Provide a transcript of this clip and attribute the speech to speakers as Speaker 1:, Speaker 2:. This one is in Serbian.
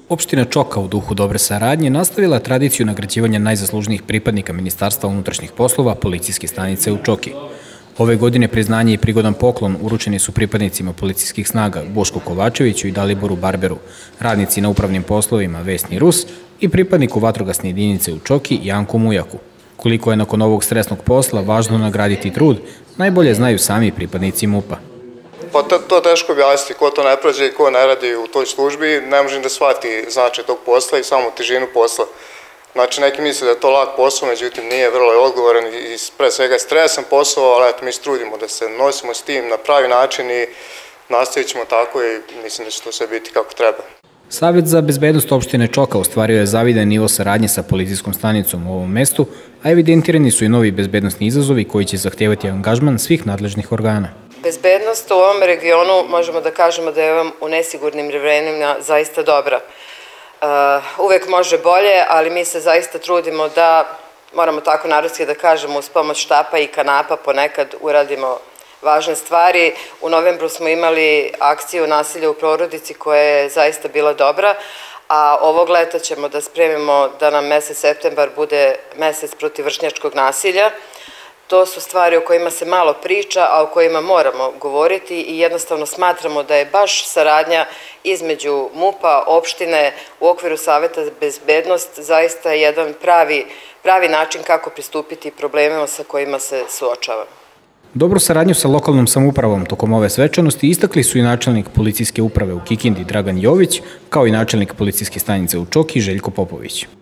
Speaker 1: Opština Čoka u duhu dobre saradnje nastavila tradiciju nagrađivanja najzaslužnijih pripadnika Ministarstva unutrašnjih poslova policijske stanice u Čoki. Ove godine priznanje i prigodan poklon uručeni su pripadnicima policijskih snaga Bošku Kovačeviću i Daliboru Barberu, radnici na upravnim poslovima Vesni Rus i pripadniku vatrogasne jedinice u Čoki Janku Mujaku. Koliko je nakon ovog stresnog posla važno nagraditi trud, najbolje znaju sami pripadnici MUP-a.
Speaker 2: Pa to teško objasniti, ko to ne prođe i ko ne radi u toj službi, ne može da shvati značaj tog posla i samu težinu posla. Znači, neki misle da je to lak posao, međutim nije, vrlo je odgovoran i pre svega je stresan posao, ali eto, mi se trudimo da se nosimo s tim na pravi način i nastavit ćemo tako i mislim da će to sve biti kako treba.
Speaker 1: Savjet za bezbednost opštine Čoka ostvario je zavidan nivo saradnje sa policijskom stanicom u ovom mestu, a evidentirani su i novi bezbednosni izazovi koji će zahtevati angažman svih nadležnih organa.
Speaker 3: Bezbednost u ovom regionu možemo da kažemo da je u nesigurnim vremenima zaista dobra. Uvek može bolje, ali mi se zaista trudimo da, moramo tako narodski da kažemo, uz pomoć štapa i kanapa ponekad uradimo važne stvari. U novembru smo imali akciju nasilja u porodici koja je zaista bila dobra, a ovog leta ćemo da spremimo da nam mesec septembar bude mesec protiv vršnjačkog nasilja. To su stvari o kojima se malo priča, a o kojima moramo govoriti i jednostavno smatramo da je baš saradnja između MUP-a, opštine u okviru Saveta za bezbednost zaista jedan pravi način kako pristupiti problemima sa kojima se suočavamo.
Speaker 1: Dobru saradnju sa lokalnom samoupravom tokom ove svečanosti istakli su i načelnik policijske uprave u Kikindi Dragan Jović, kao i načelnik policijske stanice u Čoki Željko Popović.